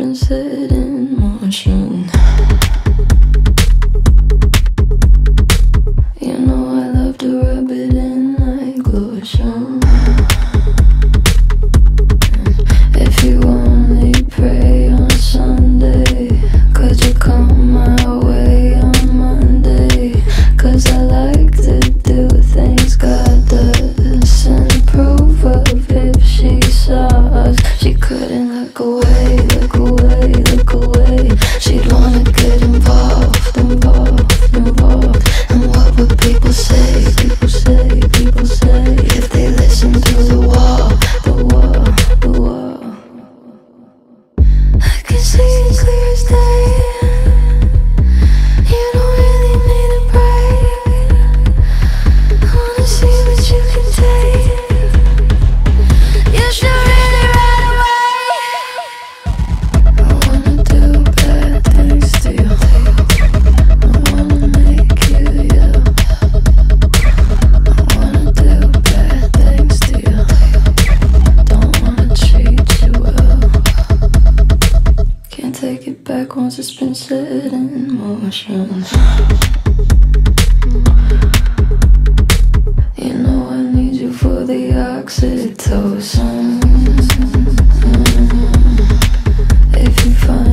been set in motion. You know I love to rub it in like lotion. If you only pray on Sunday, could you come my way on Monday? Cause I like to do things God doesn't approve of. If she saw us, she couldn't look away, look away, look away. She'd wanna get involved, involved, involved. And what would people say, people say, people say, if they listen to the wall, the wall, the wall? I can see it clear as day. You don't really need a break. I wanna see what you can take. You should really right away. I wanna do bad things to you. I wanna make you yell. I wanna do bad things to you. Don't wanna treat you well. Can't take it back once it's been set in motion. You know I need you for the oxytocin. If you find